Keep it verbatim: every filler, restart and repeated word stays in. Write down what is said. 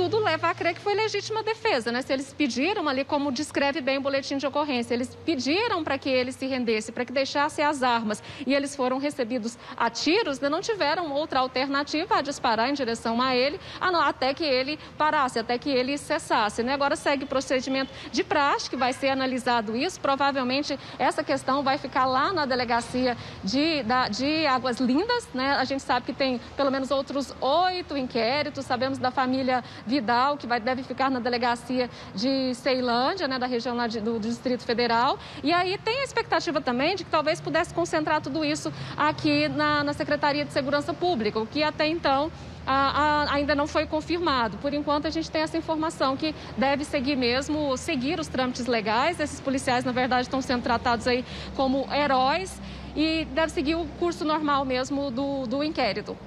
tudo leva a crer que foi legítima defesa, né? Se eles pediram ali, como descreve bem o boletim de ocorrência, eles pediram para que ele se rendesse, para que deixasse as armas, e eles foram recebidos a tiros, né? Não tiveram outra alternativa a disparar em direção a ele, até que ele parasse, até que ele cessasse, né? Agora segue o procedimento de praxe, que vai ser analisado isso. Provavelmente essa questão vai ficar lá na delegacia de, da, de Águas Lindas, né? A gente sabe que tem pelo menos outros oito inquéritos, sabemos da família Vidal, que vai, deve ficar na delegacia de Ceilândia, né? Da região lá de, do, do Distrito Federal. E aí tem a expectativa também de que talvez pudesse concentrar tudo isso aqui na, na Secretaria de Segurança Pública, o que até então A, a, ainda não foi confirmado. Por enquanto, a gente tem essa informação que deve seguir mesmo, seguir os trâmites legais. Esses policiais, na verdade, estão sendo tratados aí como heróis e deve seguir o curso normal mesmo do, do inquérito.